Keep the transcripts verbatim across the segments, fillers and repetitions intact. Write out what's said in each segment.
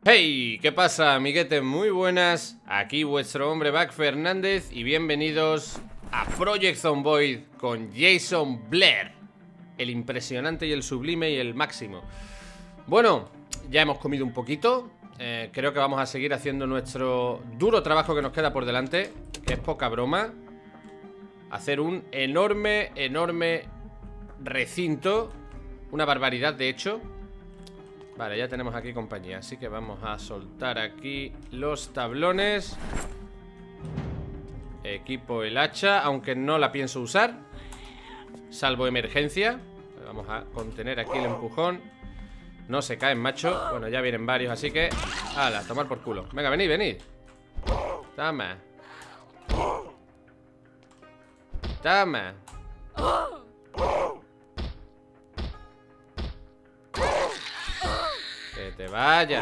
Hey, ¿qué pasa, amiguetes? Muy buenas. Aquí vuestro hombre Back Fernández y bienvenidos a Project Zomboid con Jason Blair, el impresionante y el sublime y el máximo. Bueno, ya hemos comido un poquito. eh, Creo que vamos a seguir haciendo nuestro duro trabajo que nos queda por delante, que es poca broma. Hacer un enorme, enorme recinto. Una barbaridad, de hecho. Vale, ya tenemos aquí compañía, así que vamos a soltar aquí los tablones. Equipo el hacha, aunque no la pienso usar, salvo emergencia. Vamos a contener aquí el empujón. No se caen, macho. Bueno, ya vienen varios, así que... ¡hala! Tomar por culo. Venga, venid, venid. Toma. Toma. Que te vayas.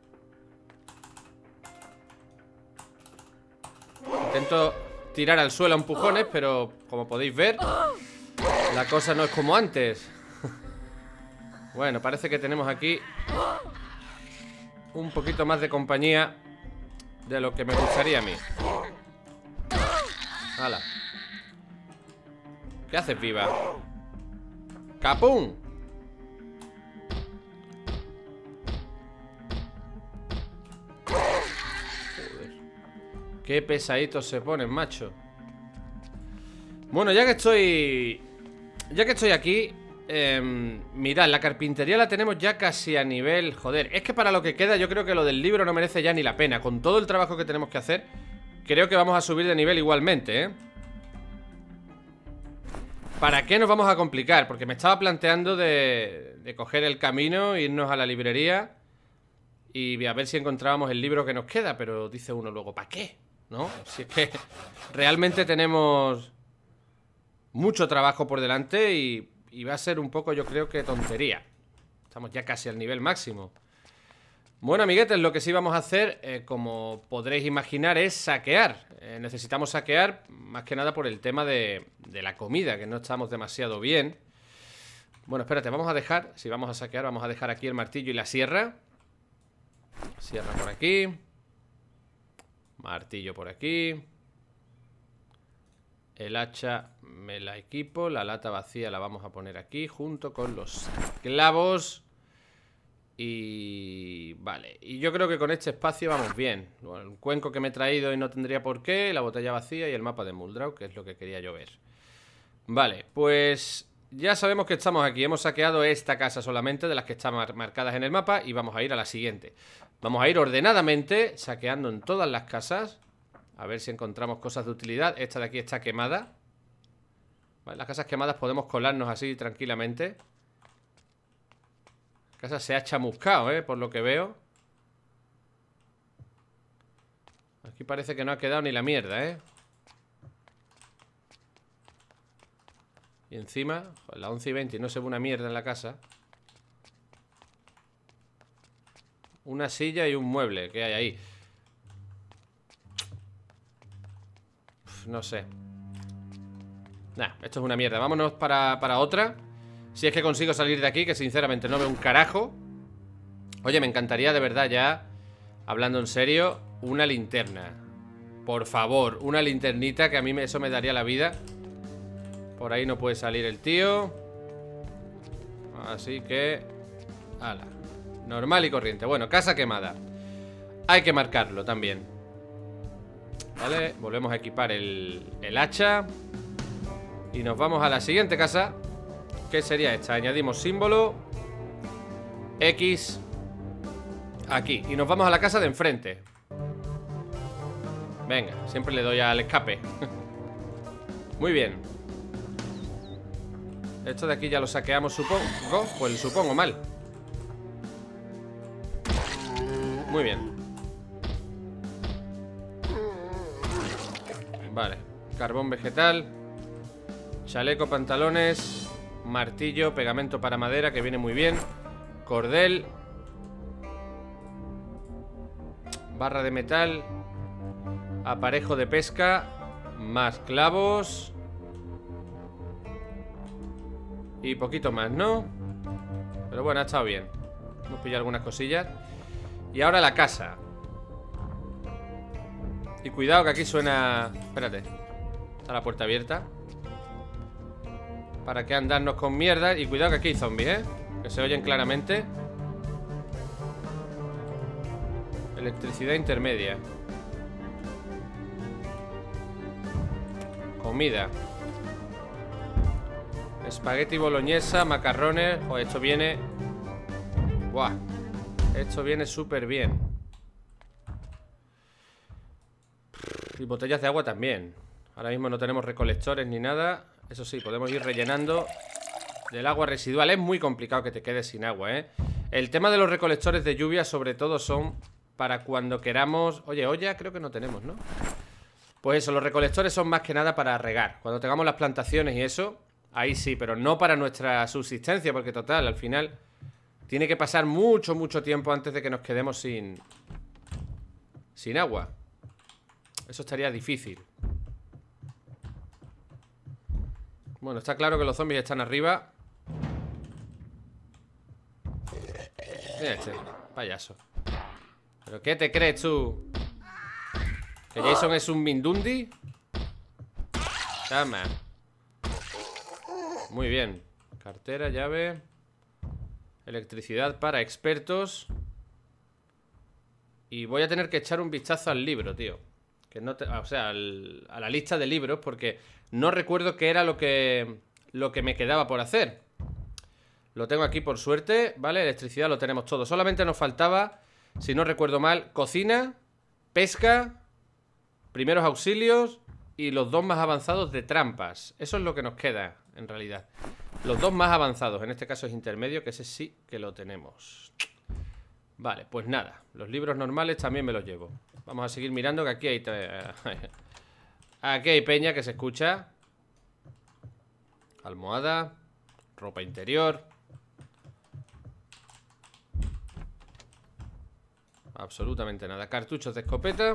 Intento tirar al suelo a empujones, pero como podéis ver, la cosa no es como antes. Bueno, parece que tenemos aquí un poquito más de compañía de lo que me gustaría a mí. ¡Hala! ¿Qué haces, viva? ¡Capum! Qué pesaditos se ponen, macho. Bueno, ya que estoy... Ya que estoy aquí... Eh, mirad, la carpintería la tenemos ya casi a nivel... Joder, es que para lo que queda yo creo que lo del libro no merece ya ni la pena. Con todo el trabajo que tenemos que hacer, creo que vamos a subir de nivel igualmente, ¿eh? ¿Para qué nos vamos a complicar? Porque me estaba planteando de, de coger el camino, irnos a la librería y a ver si encontrábamos el libro que nos queda. Pero dice uno luego, ¿para qué? ¿No? Si es que realmente tenemos mucho trabajo por delante y, y va a ser un poco, yo creo que tontería. Estamos ya casi al nivel máximo. Bueno, amiguetes, lo que sí vamos a hacer, eh, como podréis imaginar, es saquear. eh, Necesitamos saquear, más que nada por el tema de, de la comida, que no estamos demasiado bien. Bueno, espérate, vamos a dejar, si vamos a saquear, vamos a dejar aquí el martillo y la sierra. Sierra por aquí. Martillo por aquí. El hacha me la equipo. La lata vacía la vamos a poner aquí junto con los clavos. Y... vale, y yo creo que con este espacio vamos bien. Bueno, el cuenco que me he traído y no tendría por qué. La botella vacía y el mapa de Muldraugh, que es lo que quería yo ver. Vale, pues... ya sabemos que estamos aquí. Hemos saqueado esta casa solamente, de las que están mar marcadas en el mapa. Y vamos a ir a la siguiente. Vamos a ir ordenadamente, saqueando en todas las casas. A ver si encontramos cosas de utilidad. Esta de aquí está quemada. Vale, las casas quemadas podemos colarnos así tranquilamente. La casa se ha chamuscado, eh, por lo que veo. Aquí parece que no ha quedado ni la mierda, eh. Y encima, joder, las once y veinte y no se ve una mierda en la casa. Una silla y un mueble que hay ahí. Uf, no sé. Nah, esto es una mierda. Vámonos para, para otra. Si es que consigo salir de aquí, que sinceramente no veo un carajo. Oye, me encantaría de verdad ya, hablando en serio, una linterna. Por favor, una linternita, que a mí me, eso me daría la vida. Por ahí no puede salir el tío. Así que... ala. Normal y corriente. Bueno, casa quemada. Hay que marcarlo también. Vale, volvemos a equipar el, el hacha. Y nos vamos a la siguiente casa, que sería esta. Añadimos símbolo X aquí. Y nos vamos a la casa de enfrente. Venga, siempre le doy al escape. Muy bien. Esto de aquí ya lo saqueamos, supongo. Pues supongo mal. Muy bien. Vale, carbón vegetal, chaleco, pantalones, martillo, pegamento para madera, que viene muy bien, cordel, barra de metal, aparejo de pesca, más clavos y poquito más, ¿no? Pero bueno, ha estado bien. Hemos pillado algunas cosillas. Y ahora la casa. Y cuidado que aquí suena... Espérate. Está la puerta abierta. ¿Para qué andarnos con mierda? Y cuidado que aquí hay zombies, ¿eh? Que se oyen claramente. Electricidad intermedia. Comida. Espagueti boloñesa, macarrones. O esto viene... Buah. Esto viene súper bien. Y botellas de agua también. Ahora mismo no tenemos recolectores ni nada. Eso sí, podemos ir rellenando del agua residual. Es muy complicado que te quedes sin agua, ¿eh? El tema de los recolectores de lluvia sobre todo son para cuando queramos... Oye, olla creo que no tenemos, ¿no? Pues eso, los recolectores son más que nada para regar. Cuando tengamos las plantaciones y eso, ahí sí, pero no para nuestra subsistencia, porque total, al final tiene que pasar mucho, mucho tiempo antes de que nos quedemos sin... sin agua. Eso estaría difícil. Bueno, está claro que los zombies están arriba. Mira este, payaso. ¿Pero qué te crees tú? ¿Que Jason es un Mindundi? Toma. Muy bien. Cartera, llave. Electricidad para expertos. Y voy a tener que echar un vistazo al libro, tío. Que no te, o sea, al, a la lista de libros, porque no recuerdo qué era lo que, lo que me quedaba por hacer. Lo tengo aquí por suerte, ¿vale? Electricidad lo tenemos todo. Solamente nos faltaba, si no recuerdo mal, cocina, pesca, primeros auxilios y los dos más avanzados de trampas. Eso es lo que nos queda, en realidad. Los dos más avanzados, en este caso es intermedio, que ese sí que lo tenemos. Vale, pues nada. Los libros normales también me los llevo. Vamos a seguir mirando que aquí hay... Aquí hay peña que se escucha. Almohada. Ropa interior. Absolutamente nada. Cartuchos de escopeta.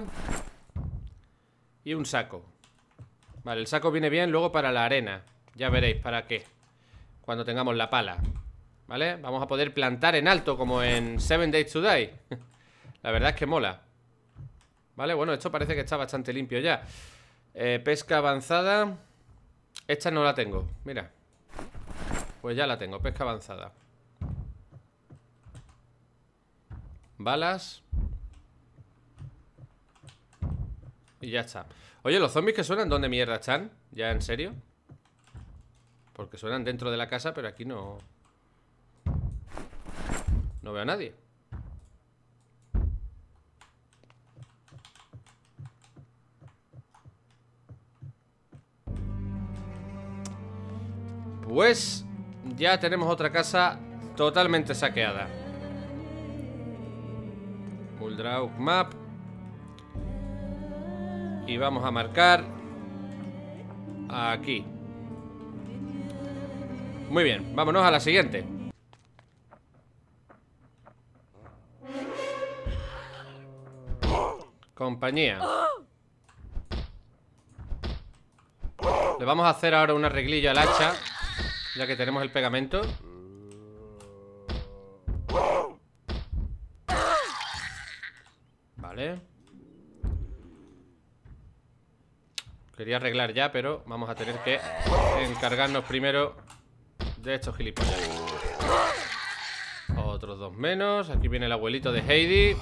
Y un saco. Vale, el saco viene bien luego para la arena. Ya veréis para qué. Cuando tengamos la pala. ¿Vale? Vamos a poder plantar en alto como en Seven Days to Die. La verdad es que mola. Vale, bueno, esto parece que está bastante limpio ya. eh, Pesca avanzada. Esta no la tengo, mira. Pues ya la tengo, pesca avanzada. Balas. Y ya está. Oye, ¿los zombies que suenan dónde mierda están? ¿Ya en serio? Porque suenan dentro de la casa, pero aquí no... No veo a nadie. Pues ya tenemos otra casa totalmente saqueada. Muldraug Map. Y vamos a marcar aquí. Muy bien, vámonos a la siguiente. Compañía. Le vamos a hacer ahora un arreglillo al hacha, ya que tenemos el pegamento. Vale. Quería arreglar ya, pero vamos a tener que encargarnos primero de estos gilipollas. Otros dos menos. Aquí viene el abuelito de Heidi.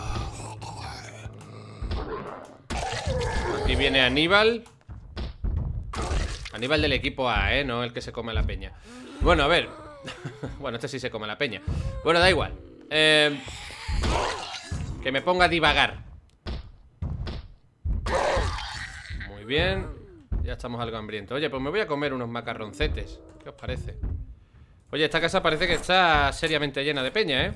Aquí viene Aníbal. Aníbal del equipo A, ¿eh? No el que se come la peña. Bueno, a ver. Bueno, este sí se come la peña. Bueno, da igual. Eh... Que me ponga a divagar. Muy bien. Ya estamos algo hambrientos. Oye, pues me voy a comer unos macarroncetes. ¿Qué os parece? Oye, esta casa parece que está seriamente llena de peña, ¿eh?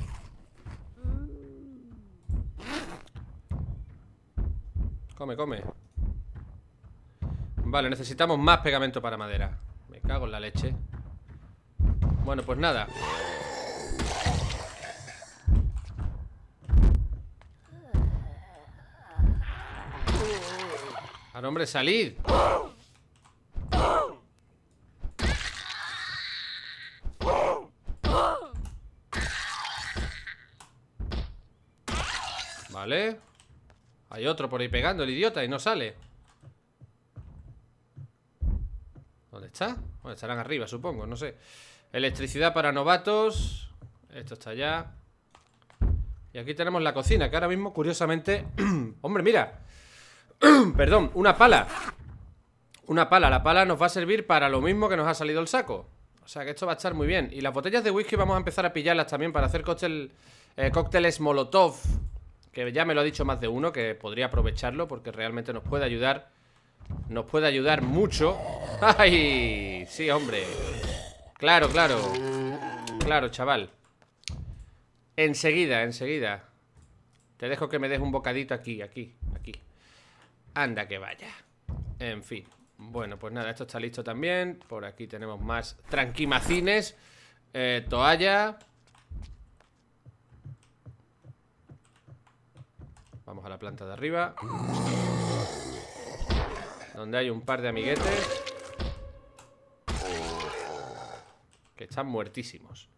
Come, come. Vale, necesitamos más pegamento para madera. Me cago en la leche. Bueno, pues nada. Ahora, hombre, salid. Vale. Hay otro por ahí pegando, el idiota, y no sale. ¿Dónde está? Bueno, estarán arriba, supongo, no sé. Electricidad para novatos. Esto está allá. Y aquí tenemos la cocina, que ahora mismo, curiosamente... ¡Hombre, mira! Perdón, una pala. Una pala, la pala nos va a servir para lo mismo que nos ha salido el saco. O sea que esto va a estar muy bien. Y las botellas de whisky vamos a empezar a pillarlas también para hacer cóctel, eh, cócteles Molotov. Que ya me lo ha dicho más de uno, que podría aprovecharlo porque realmente nos puede ayudar. Nos puede ayudar mucho. ¡Ay! Sí, hombre. Claro, claro. Claro, chaval. Enseguida, enseguida. Te dejo que me des un bocadito aquí, aquí, aquí. Anda que vaya. En fin. Bueno, pues nada, esto está listo también. Por aquí tenemos más tranquimacines. eh, Toalla. Vamos a la planta de arriba, donde hay un par de amiguetes que están muertísimos.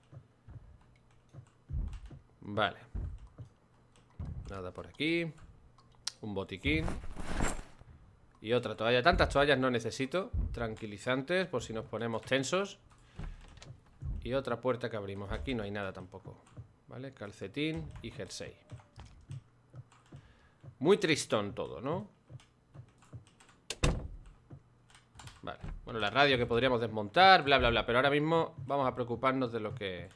Vale. Nada por aquí. Un botiquín. Y otra toalla. Tantas toallas no necesito. Tranquilizantes por si nos ponemos tensos. Y otra puerta que abrimos. Aquí no hay nada tampoco. Vale, calcetín y jersey. Muy tristón todo, ¿no? Vale, bueno, la radio que podríamos desmontar, bla, bla, bla. Pero ahora mismo vamos a preocuparnos de lo que...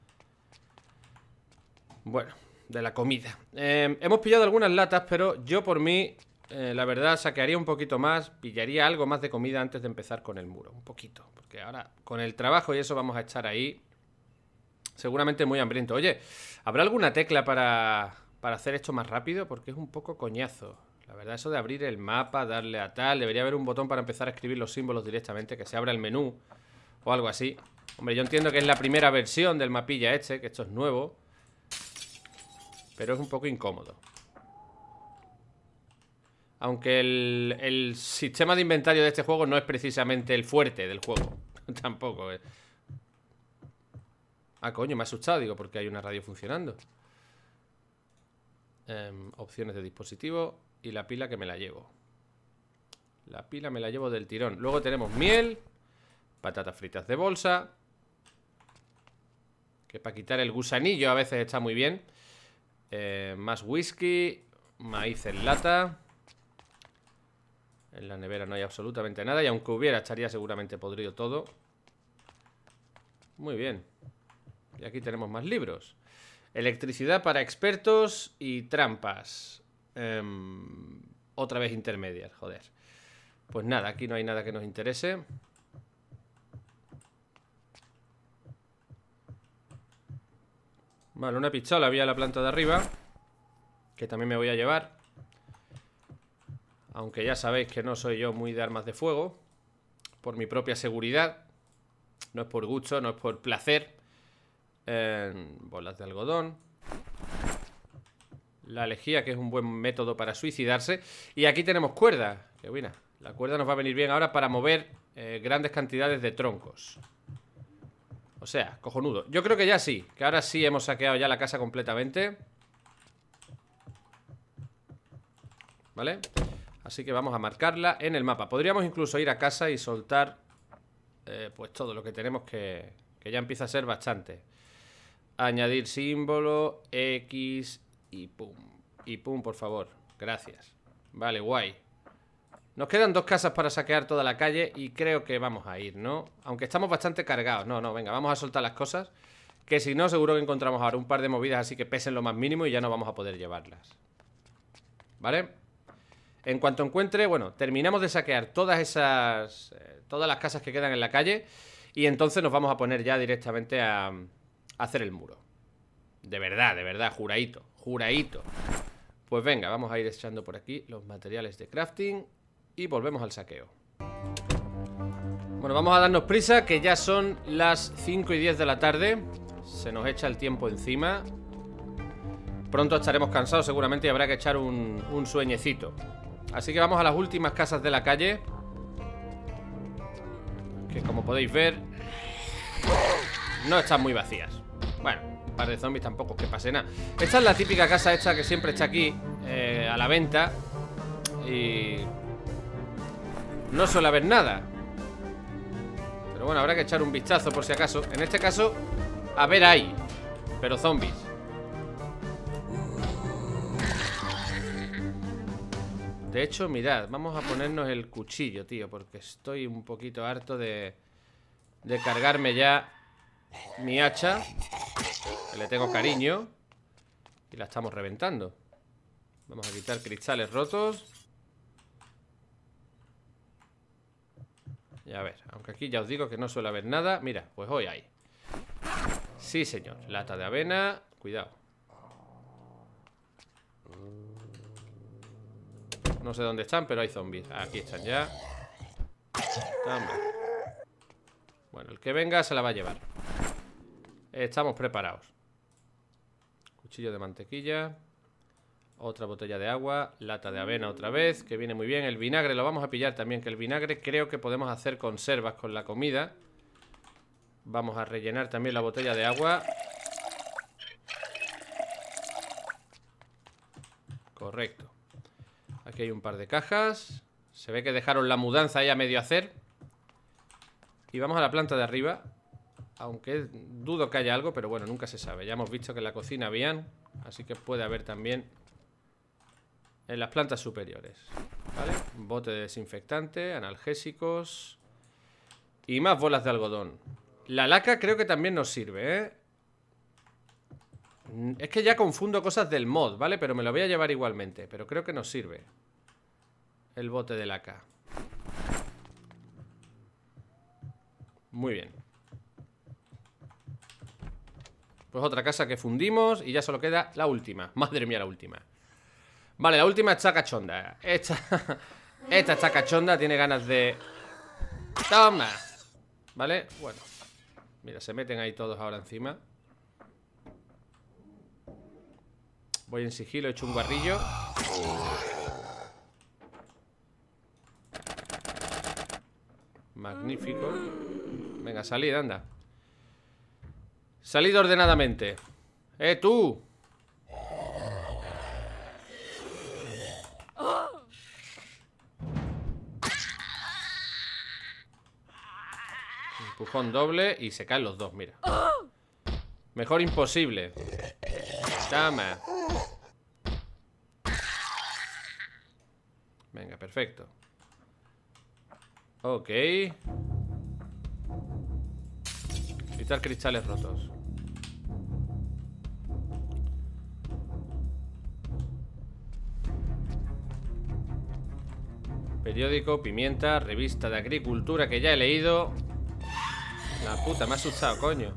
Bueno, de la comida. eh, Hemos pillado algunas latas, pero yo por mí, eh, la verdad, saquearía un poquito más. Pillaría algo más de comida antes de empezar con el muro. Un poquito, porque ahora con el trabajo y eso vamos a estar ahí seguramente muy hambriento. Oye, ¿habrá alguna tecla para... para hacer esto más rápido? Porque es un poco coñazo. La verdad, eso de abrir el mapa, darle a tal... Debería haber un botón para empezar a escribir los símbolos directamente, que se abra el menú o algo así. Hombre, yo entiendo que es la primera versión del mapilla este, que esto es nuevo, pero es un poco incómodo. Aunque el, el sistema de inventario de este juego no es precisamente el fuerte del juego. Tampoco es. Ah, coño, me ha asustado, digo, porque hay una radio funcionando. Um, opciones de dispositivo. Y la pila que me la llevo. La pila me la llevo del tirón. Luego tenemos miel, patatas fritas de bolsa, que para quitar el gusanillo a veces está muy bien. eh, Más whisky, maíz en lata. En la nevera no hay absolutamente nada. Y aunque hubiera, estaría seguramente podrido todo. Muy bien. Y aquí tenemos más libros. Electricidad para expertos y trampas. Um, otra vez intermedias, joder. Pues nada, aquí no hay nada que nos interese. Vale, una pistola había en la planta de arriba, que también me voy a llevar. Aunque ya sabéis que no soy yo muy de armas de fuego. Por mi propia seguridad. No es por gusto, no es por placer. eh, Bolas de algodón. La lejía, que es un buen método para suicidarse. Y aquí tenemos cuerda. Qué buena. La cuerda nos va a venir bien ahora para mover eh, grandes cantidades de troncos. O sea, cojonudo. Yo creo que ya sí, que ahora sí hemos saqueado ya la casa completamente. ¿Vale? Así que vamos a marcarla en el mapa. Podríamos incluso ir a casa y soltar eh, pues todo lo que tenemos, que, que ya empieza a ser bastante. Añadir símbolo, X y pum. Y pum, por favor. Gracias. Vale, guay. Nos quedan dos casas para saquear toda la calle y creo que vamos a ir, ¿no? Aunque estamos bastante cargados. No, no, venga, vamos a soltar las cosas, que si no, seguro que encontramos ahora un par de movidas así que pesen lo más mínimo y ya no vamos a poder llevarlas. ¿Vale? En cuanto encuentre, bueno, terminamos de saquear todas esas... Eh, todas las casas que quedan en la calle y entonces nos vamos a poner ya directamente a, a hacer el muro. De verdad, de verdad, juradito, juradito. Pues venga, vamos a ir echando por aquí los materiales de crafting y volvemos al saqueo. Bueno, vamos a darnos prisa, que ya son las cinco y diez de la tarde. Se nos echa el tiempo encima. Pronto estaremos cansados seguramente y habrá que echar un, un sueñecito. Así que vamos a las últimas casas de la calle, que como podéis ver no están muy vacías. Bueno, par de zombies tampoco que pase nada. Esta es la típica casa esta que siempre está aquí, eh, a la venta. Y no suele haber nada. Pero bueno, habrá que echar un vistazo por si acaso. En este caso, a ver, hay, pero zombies. De hecho, mirad, vamos a ponernos el cuchillo, tío, porque estoy un poquito harto de, de cargarme ya mi hacha, que le tengo cariño, y la estamos reventando. Vamos a quitar cristales rotos. Y a ver, aunque aquí ya os digo que no suele haber nada. Mira, pues hoy hay. Sí, señor, lata de avena. Cuidado. No sé dónde están, pero hay zombies. Aquí están ya. Toma. Bueno, el que venga se la va a llevar. Estamos preparados. Cuchillo de mantequilla. Otra botella de agua. Lata de avena otra vez, que viene muy bien. El vinagre lo vamos a pillar también, que el vinagre creo que podemos hacer conservas con la comida. Vamos a rellenar también la botella de agua. Correcto. Aquí hay un par de cajas. Se ve que dejaron la mudanza ahí a medio hacer. Y vamos a la planta de arriba. Aunque dudo que haya algo, pero bueno, nunca se sabe. Ya hemos visto que en la cocina habían, así que puede haber también en las plantas superiores. ¿Vale? Un bote de desinfectante, analgésicos y más bolas de algodón. La laca creo que también nos sirve, ¿eh? Es que ya confundo cosas del mod, ¿vale? Pero me lo voy a llevar igualmente. Pero creo que nos sirve el bote de laca. Muy bien. Pues otra casa que fundimos y ya solo queda la última. Madre mía, la última. Vale, la última está cachonda. Esta, esta está cachonda, tiene ganas de... ¡Toma! ¿Vale? Bueno. Mira, se meten ahí todos ahora encima. Voy en sigilo, he hecho un guarrillo. Magnífico. Venga, salid, anda. Salid ordenadamente. ¡Eh, tú! Empujón doble y se caen los dos, mira. Mejor imposible. Toma. Venga, perfecto. Ok. Quitar cristales rotos. Periódico, pimienta, revista de agricultura que ya he leído. La puta, me ha asustado, coño.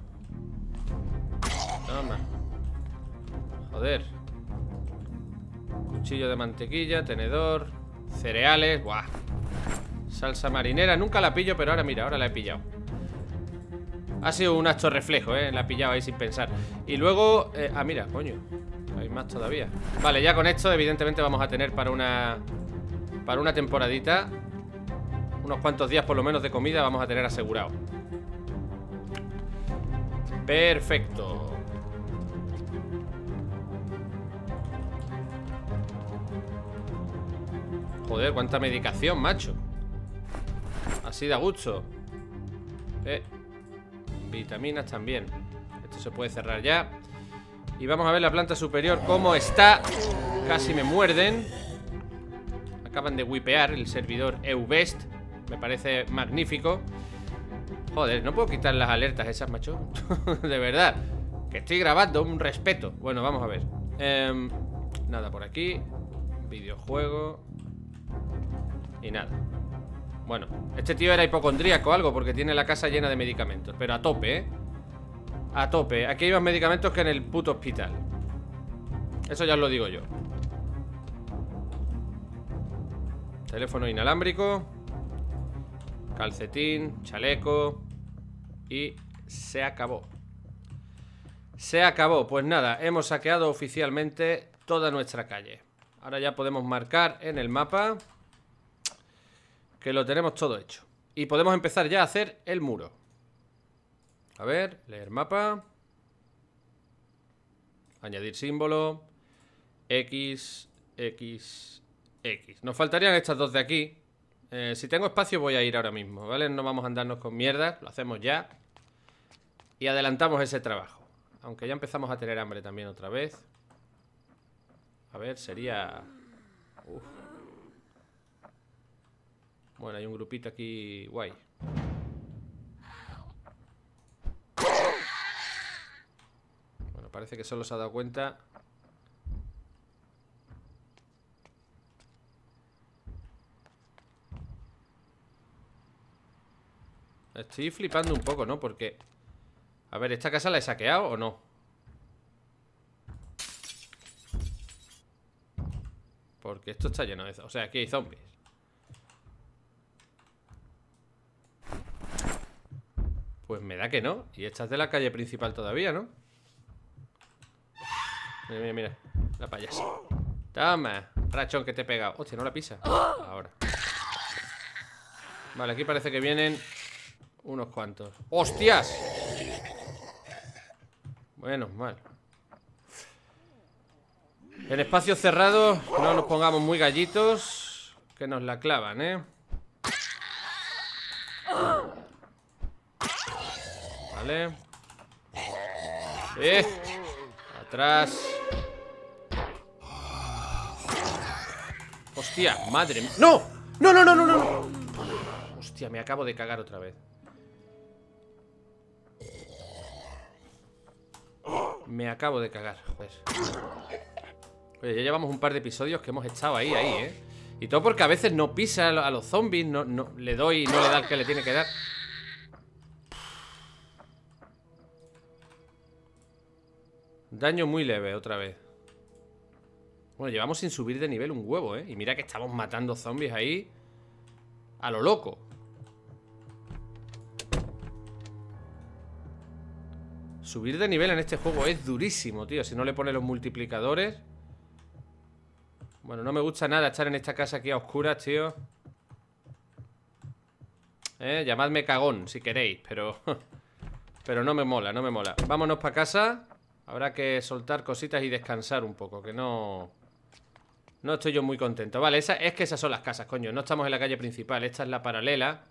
Toma. Joder. Cuchillo de mantequilla, tenedor, cereales, buah. Salsa marinera, nunca la pillo, pero ahora mira, ahora la he pillado. Ha sido un acto reflejo, eh, la he pillado ahí sin pensar. Y luego, eh, ah mira, coño, hay más todavía. Vale, ya con esto evidentemente vamos a tener para una Para una temporadita unos cuantos días por lo menos de comida vamos a tener asegurado. Perfecto. Joder, cuánta medicación, macho. Así de a gusto. Eh, vitaminas también. Esto se puede cerrar ya. Y vamos a ver la planta superior cómo está. Casi me muerden. Acaban de wipear el servidor Eubest. Me parece magnífico. Joder, no puedo quitar las alertas esas, macho. De verdad. Que estoy grabando, un respeto. Bueno, vamos a ver. eh, Nada por aquí. Videojuego. Y nada. Bueno, este tío era hipocondríaco o algo, porque tiene la casa llena de medicamentos. Pero a tope, ¿eh? A tope. Aquí hay más medicamentos que en el puto hospital. Eso ya os lo digo yo. Teléfono inalámbrico. Calcetín, chaleco. Y se acabó. Se acabó. Pues nada, hemos saqueado oficialmente toda nuestra calle. Ahora ya podemos marcar en el mapa que lo tenemos todo hecho. Y podemos empezar ya a hacer el muro. A ver, leer mapa. Añadir símbolo. X, X, X. Nos faltarían estas dos de aquí. eh, Si tengo espacio voy a ir ahora mismo, ¿vale? No vamos a andarnos con mierdas. Lo hacemos ya. Y adelantamos ese trabajo. Aunque ya empezamos a tener hambre también otra vez. A ver, sería... Uf. Bueno, hay un grupito aquí guay. Bueno, parece que solo se ha dado cuenta. Estoy flipando un poco, ¿no? Porque... A ver, ¿esta casa la he saqueado o no? Porque esto está lleno de... O sea, aquí hay zombies. Pues me da que no. Y esta es de la calle principal todavía, ¿no? Mira, mira, mira. La payasa. Toma, rachón que te he pegado. Hostia, no la pisa. Ahora. Vale, aquí parece que vienen unos cuantos. ¡Hostias! Bueno, mal. En espacios cerrados no nos pongamos muy gallitos, que nos la clavan, ¿eh? Vale. Eh. Atrás. Hostia, madre mía. ¡No! ¡No, no, no, no, no! Hostia, me acabo de cagar otra vez. Me acabo de cagar, joder. Oye, ya llevamos un par de episodios que hemos estado ahí, ahí, ¿eh? Y todo porque a veces no pisa a los zombies. No, no, le doy y no le da el que le tiene que dar. Daño muy leve, otra vez. Bueno, llevamos sin subir de nivel un huevo, ¿eh? Y mira que estamos matando zombies ahí a lo loco. Subir de nivel en este juego es durísimo, tío. Si no le pone los multiplicadores. Bueno, no me gusta nada estar en esta casa aquí a oscuras, tío. Eh, llamadme cagón si queréis, pero... pero no me mola, no me mola. Vámonos para casa. Habrá que soltar cositas y descansar un poco, que no... No estoy yo muy contento. Vale, esa, es que esas son las casas, coño. No estamos en la calle principal, esta es la paralela.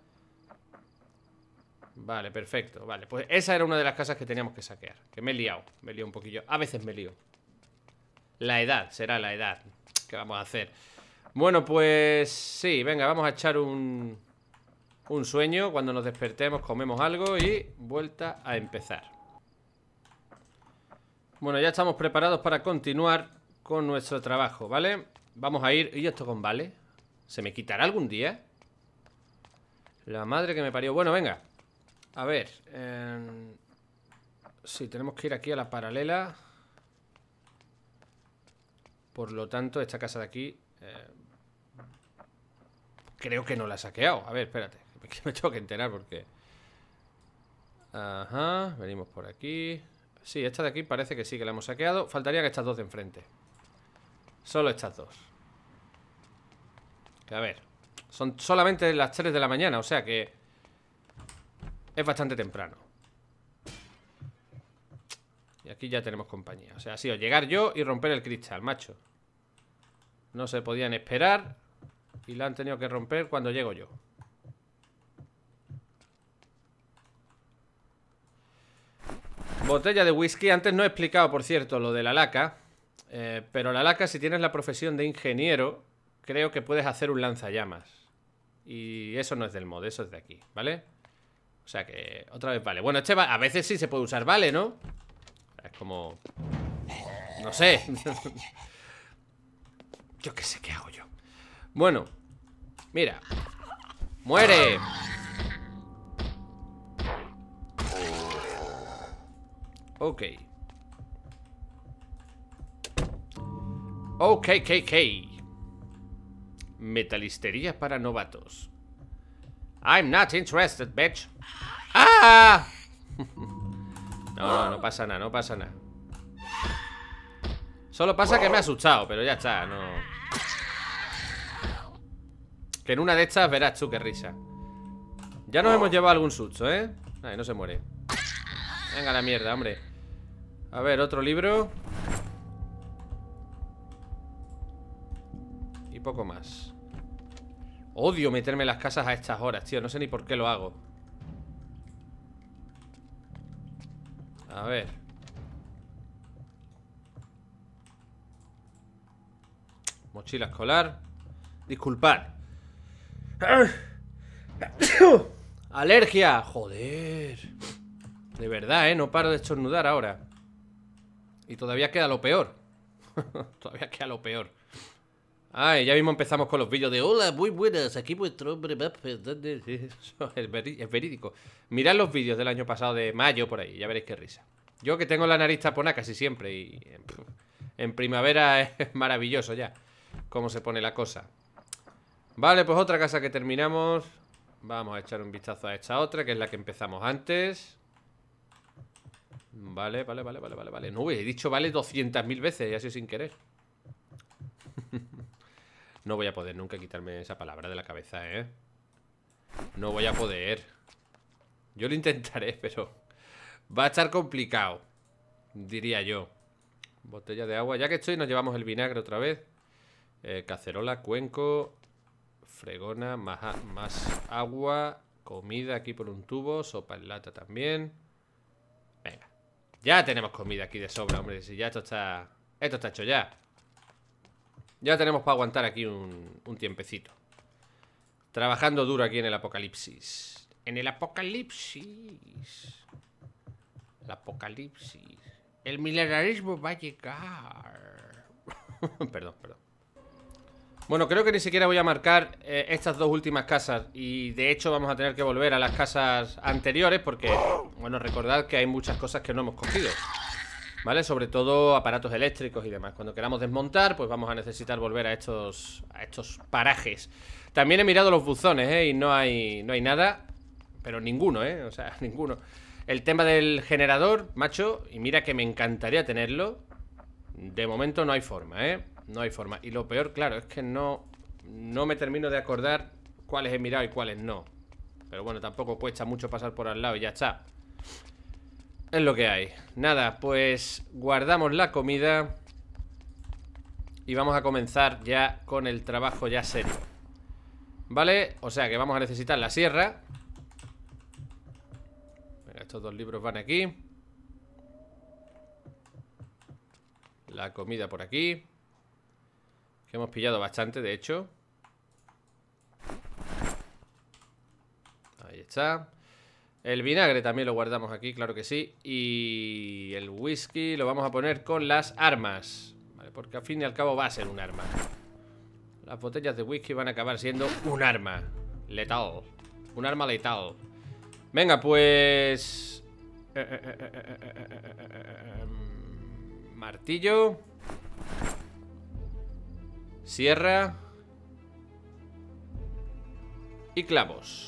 Vale, perfecto. Vale, pues esa era una de las casas que teníamos que saquear. Que me he liado, me he liado un poquillo. A veces me lío. La edad, será la edad. ¿Qué vamos a hacer? Bueno, pues sí, venga, vamos a echar un... Un sueño. Cuando nos despertemos comemos algo y vuelta a empezar. Bueno, ya estamos preparados para continuar con nuestro trabajo, ¿vale? Vamos a ir... ¿Y esto con vale? ¿Se me quitará algún día? La madre que me parió. Bueno, venga. A ver. Eh... Sí, tenemos que ir aquí a la paralela. Por lo tanto, esta casa de aquí... Eh... Creo que no la he saqueado. A ver, espérate. Que me tengo que enterar porque... Ajá. Venimos por aquí... Sí, esta de aquí parece que sí que la hemos saqueado. Faltarían estas dos de enfrente. Solo estas dos. Que a ver, son solamente las tres de la mañana, o sea que es bastante temprano. Y aquí ya tenemos compañía. O sea, ha sido llegar yo y romper el cristal, macho. No se podían esperar y la han tenido que romper cuando llego yo. Botella de whisky. Antes no he explicado, por cierto, lo de la laca. eh, Pero la laca, si tienes la profesión de ingeniero, creo que puedes hacer un lanzallamas. Y eso no es del mod, eso es de aquí, ¿vale? O sea que, otra vez vale. Bueno, este va, a veces sí se puede usar vale, ¿no? Es como... No sé. Yo qué sé qué hago yo. Bueno, mira. ¡Muere! Ok. Ok, K, K. Metalistería para novatos. I'm not interested, bitch. ¡Ah! No, no, no pasa nada, no pasa nada. Solo pasa que me ha asustado, pero ya está, no. Que en una de estas verás tú qué risa. Ya nos hemos llevado algún susto, ¿eh? Ay, no se muere. Venga la mierda, hombre. A ver, otro libro. poco más. Odio meterme en las casas a estas horas, tío. No sé ni por qué lo hago. A ver. Mochila escolar. Disculpad. Alergia. Joder. De verdad, ¿eh? No paro de estornudar ahora. Y todavía queda lo peor. Todavía queda lo peor. Ay, ya mismo empezamos con los vídeos de hola, muy buenas, aquí vuestro hombre. Es verídico. Mirad los vídeos del año pasado de mayo por ahí, ya veréis qué risa. Yo que tengo la nariz taponada casi siempre y en primavera es maravilloso ya cómo se pone la cosa. Vale, pues otra casa que terminamos. Vamos a echar un vistazo a esta otra, que es la que empezamos antes. Vale, vale, vale, vale, vale, vale. No, he dicho vale doscientas mil veces y así sin querer. No voy a poder nunca quitarme esa palabra de la cabeza, ¿eh? No voy a poder. Yo lo intentaré, pero va a estar complicado, diría yo. Botella de agua. Ya que estoy, nos llevamos el vinagre otra vez. eh, Cacerola, cuenco, fregona, más, más agua, comida aquí por un tubo, sopa en lata también. Venga. Ya tenemos comida aquí de sobra, hombre. Si ya esto está... Esto está hecho ya. Ya tenemos para aguantar aquí un, un tiempecito. Trabajando duro aquí en el apocalipsis. En el apocalipsis. El apocalipsis. El milenarismo va a llegar. Perdón, perdón. Bueno, creo que ni siquiera voy a marcar eh, estas dos últimas casas. Y de hecho vamos a tener que volver a las casas anteriores porque, bueno, recordad que hay muchas cosas que no hemos cogido, ¿vale? Sobre todo aparatos eléctricos y demás. Cuando queramos desmontar, pues vamos a necesitar volver a estos, a estos parajes. También he mirado los buzones, ¿eh? Y no hay, no hay nada. Pero ninguno, ¿eh? O sea, ninguno. El tema del generador, macho, y mira que me encantaría tenerlo. De momento no hay forma, ¿eh? No hay forma. Y lo peor, claro, es que no, no me termino de acordar cuáles he mirado y cuáles no. Pero bueno, tampoco cuesta mucho pasar por al lado y ya está. Es lo que hay. Nada, pues guardamos la comida y vamos a comenzar ya con el trabajo ya serio. ¿Vale? O sea que vamos a necesitar la sierra. Venga, estos dos libros van aquí. La comida por aquí, que hemos pillado bastante, de hecho. Ahí está. El vinagre también lo guardamos aquí, claro que sí. Y el whisky lo vamos a poner con las armas, ¿vale? Porque al fin y al cabo va a ser un arma. Las botellas de whisky van a acabar siendo un arma letal. Un arma letal. Venga, pues... Martillo. Sierra. Y clavos.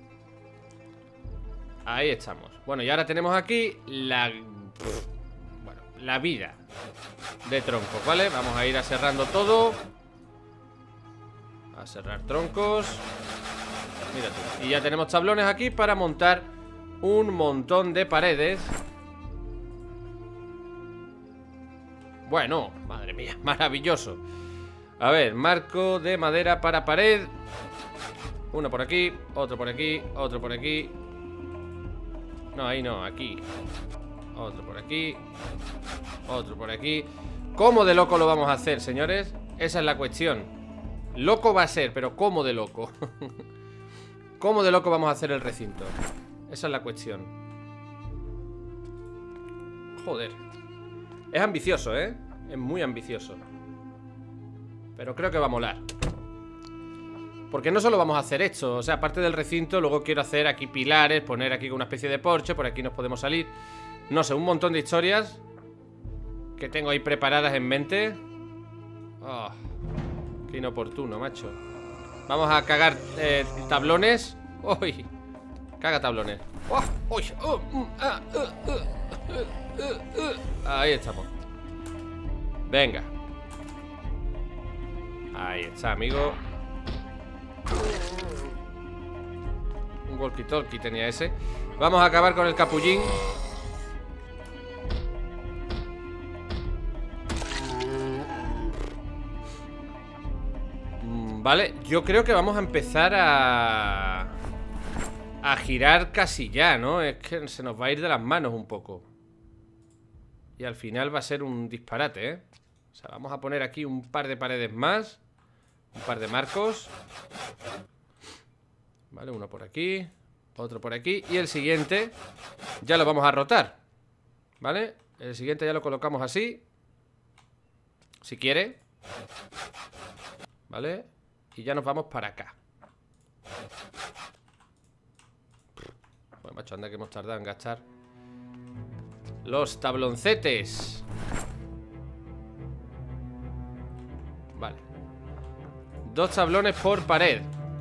Ahí estamos. Bueno, y ahora tenemos aquí la... Bueno, la vida de troncos, ¿vale? Vamos a ir aserrando todo. A cerrar troncos. Mira tú. Y ya tenemos tablones aquí para montar un montón de paredes. Bueno, madre mía, maravilloso. A ver, marco de madera para pared. Uno por aquí, otro por aquí, otro por aquí. No, ahí no, aquí. Otro por aquí. Otro por aquí. ¿Cómo de loco lo vamos a hacer, señores? Esa es la cuestión. Loco va a ser, pero ¿cómo de loco? ¿Cómo de loco vamos a hacer el recinto? Esa es la cuestión. Joder. Es ambicioso, ¿eh? Es muy ambicioso. Pero creo que va a molar. Porque no solo vamos a hacer esto. O sea, aparte del recinto, luego quiero hacer aquí pilares, poner aquí una especie de porche. Por aquí nos podemos salir. No sé, un montón de historias que tengo ahí preparadas en mente. Oh, qué inoportuno, macho. Vamos a cagar eh, tablones. Uy, caga tablones. Oh, uy, uh, uh, ah, uh, uh, uh, uh, uh. Ahí estamos. Venga. Ahí está, amigo. Un walkie-talkie tenía ese. Vamos a acabar con el capullín. Vale, yo creo que vamos a empezar a... a girar casi ya, ¿no? Es que se nos va a ir de las manos un poco. Y al final va a ser un disparate, ¿eh? O sea, vamos a poner aquí un par de paredes más. Un par de marcos. Vale, uno por aquí, otro por aquí. Y el siguiente ya lo vamos a rotar. ¿Vale? El siguiente ya lo colocamos así, si quiere. ¿Vale? Y ya nos vamos para acá. Bueno, macho, anda que hemos tardado en gastar los tabloncetes. Vale. Dos tablones por pared.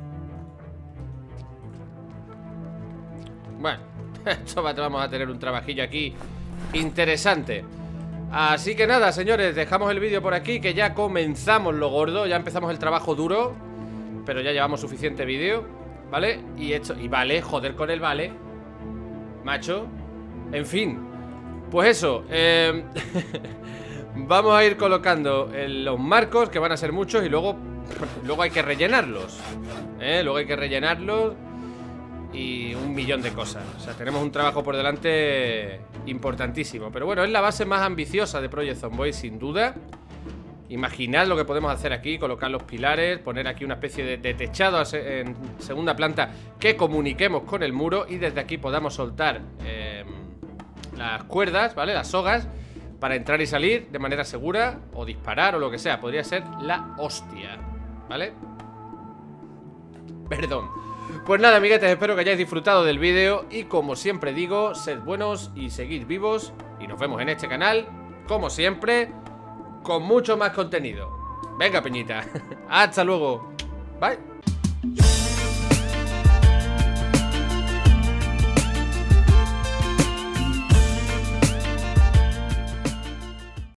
Bueno, esto va, vamos a tener un trabajillo aquí interesante. Así que nada, señores, dejamos el vídeo por aquí, que ya comenzamos lo gordo. Ya empezamos el trabajo duro, pero ya llevamos suficiente vídeo, ¿vale? Y esto, y vale, joder con el vale, macho. En fin, pues eso, eh, vamos a ir colocando los marcos, que van a ser muchos. Y luego, luego hay que rellenarlos, ¿eh? Luego hay que rellenarlos. Y un millón de cosas. O sea, tenemos un trabajo por delante importantísimo. Pero bueno, es la base más ambiciosa de Project Zomboid, sin duda. Imaginad lo que podemos hacer aquí. Colocar los pilares, poner aquí una especie de, de techado en segunda planta que comuniquemos con el muro. Y desde aquí podamos soltar eh, las cuerdas, ¿vale? Las sogas, para entrar y salir de manera segura. O disparar o lo que sea. Podría ser la hostia, ¿vale? Perdón. Pues nada, amiguetes, espero que hayáis disfrutado del vídeo. Y como siempre digo, sed buenos y seguid vivos. Y nos vemos en este canal, como siempre, con mucho más contenido. Venga, peñita. Hasta luego. Bye.